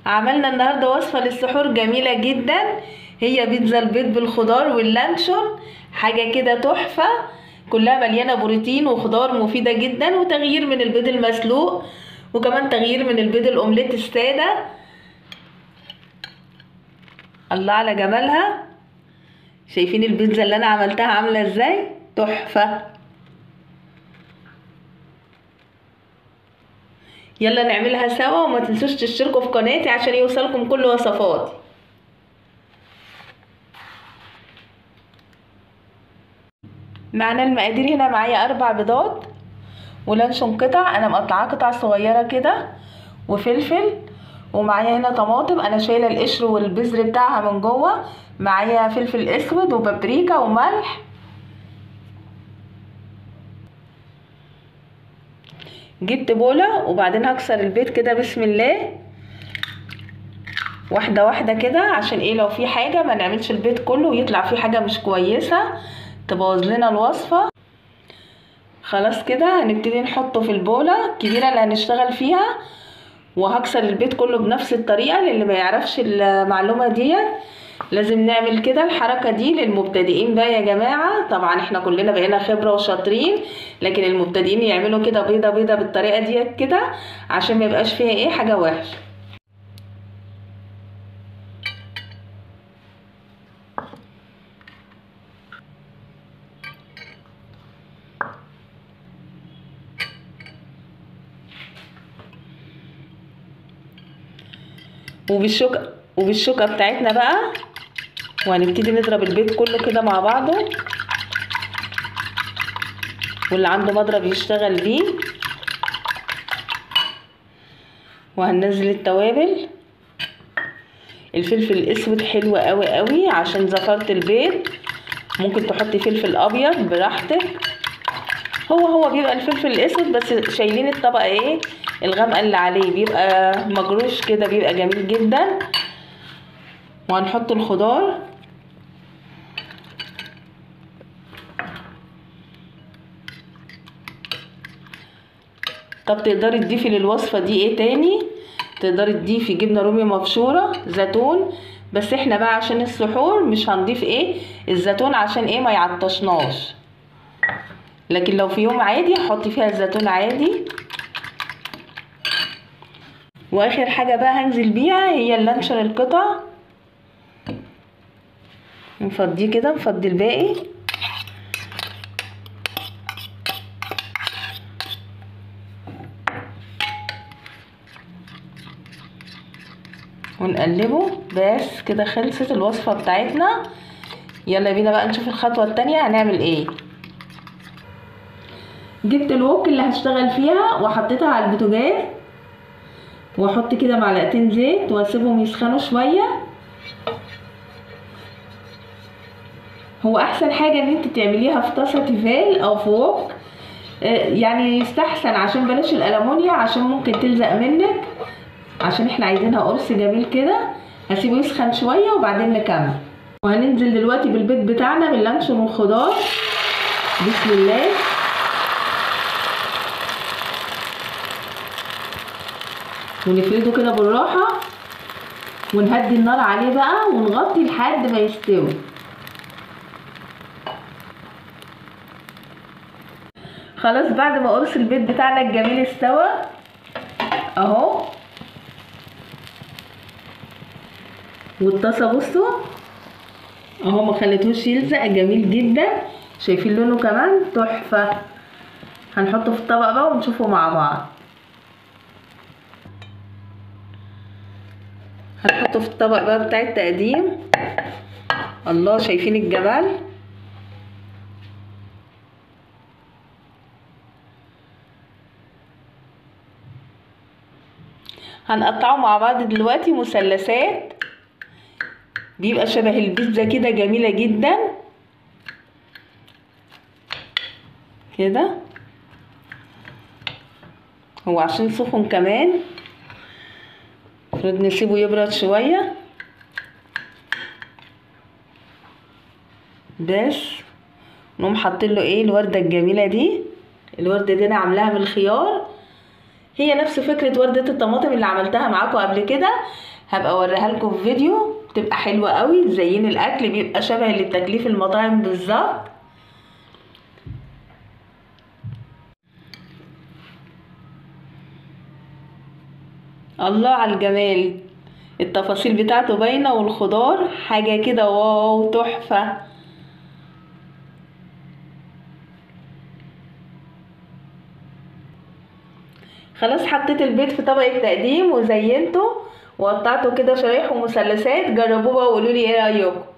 عملنا النهارده وصفه للسحور جميله جدا، هي بيتزا البيض بالخضار واللانشون. حاجه كده تحفه، كلها مليانه بروتين وخضار، مفيده جدا، وتغيير من البيض المسلوق، وكمان تغيير من البيض الاومليت الساده. الله على جمالها. شايفين البيتزا اللي انا عملتها عامله ازاي؟ تحفه. يلا نعملها سوا، وما تنسوش تشتركوا في قناتي عشان يوصلكم كل وصفاتي. معنا المقادير هنا، معايا 4 بيضات ولانشون قطع، انا مقطعاه قطع صغيره كده، وفلفل، ومعايا هنا طماطم انا شايله القشر والبذر بتاعها من جوه، معايا فلفل اسود وبابريكا وملح. جبت بوله وبعدين هكسر البيض كده بسم الله، واحده واحده كده، عشان ايه لو في حاجه ما نعملش البيض كله ويطلع فيه حاجه مش كويسه تبوظ لنا الوصفه. خلاص كده هنبتدي نحطه في البوله الكبيره اللي هنشتغل فيها، وهكسر البيض كله بنفس الطريقه. للي ما يعرفش المعلومه ديت لازم نعمل كده الحركه دي للمبتدئين بقى يا جماعه. طبعا احنا كلنا بقينا خبره وشاطرين، لكن المبتدئين يعملوا كده بيضه بيضه بالطريقه ديت كده، عشان ما يبقاش فيها ايه حاجه وحشه. وبالشوكه بتاعتنا بقى، وهنبتدي نضرب البيض كله كده مع بعضه، واللي عنده مضرب يشتغل بيه. وهننزل التوابل، الفلفل الاسود حلو قوي قوي عشان زفرة البيض، ممكن تحطي فلفل ابيض براحتك، هو بيبقى الفلفل الاسود بس شايلين الطبقه ايه الغامقه اللي عليه، بيبقى مجروش كده، بيبقى جميل جدا. وهنحط الخضار، طب تقدري تضيفي للوصفه دي ايه تاني؟ تقدري تضيفي جبنه رومي مبشوره، زيتون، بس احنا بقى عشان السحور مش هنضيف ايه الزيتون، عشان ايه ما يعطشناش، لكن لو في يوم عادي حطي فيها الزيتون عادي. واخر حاجه بقى هنزل بيها هي اللانشون القطع، نفضيه كده، نفضي الباقي. ونقلبه. بس كده خلصت الوصفه بتاعتنا. يلا بينا بقى نشوف الخطوه التانية هنعمل ايه. جبت الوك اللي هشتغل فيها وحطيتها على البوتاجاز، واحط كده معلقتين زيت واسيبهم يسخنوا شويه. هو احسن حاجه ان انت تعمليها في طاسه تيفال او في وok، يعني يستحسن عشان بلاش الالومنيا، عشان ممكن تلزق منك، عشان احنا عايزينها قرص جميل كده. هسيبه يسخن شويه وبعدين نكمل. وهننزل دلوقتي بالبيض بتاعنا باللانشون والخضار بسم الله. ونفرده كده بالراحه، ونهدي النار عليه بقى، ونغطي لحد ما يستوي. خلاص بعد ما قرص البيض بتاعنا الجميل استوى اهو، والطاسه بصوا اهو ما خليتهوش يلزق، جميل جدا. شايفين لونه كمان تحفه. هنحطه في الطبق بقى ونشوفه مع بعض. هنحطه في الطبق بقى بتاع التقديم. الله، شايفين الجمال؟ هنقطعه مع بعض دلوقتي مثلثات، بيبقى شبه البيتزا كده، جميلة جدا كده. هو عشان سخن كمان المفروض نسيبه يبرد شوية. بس نقوم حاطين له ايه الوردة الجميلة دي. الوردة دي انا عاملاها من الخيار، هي نفس فكرة وردة الطماطم اللي عملتها معاكم قبل كده، هبقى اوريها لكم في فيديو، بتبقى حلوه قوي تزين الاكل، بيبقى شبه اللي بتاكليه في المطاعم بالظبط. الله على الجمال، التفاصيل بتاعته باينه والخضار حاجه كده واو تحفه. خلاص حطيت البيض في طبق التقديم وزينته وقطعته كده شرايح ومثلثات. جربوه بقى وقولوا لي ايه رايكم.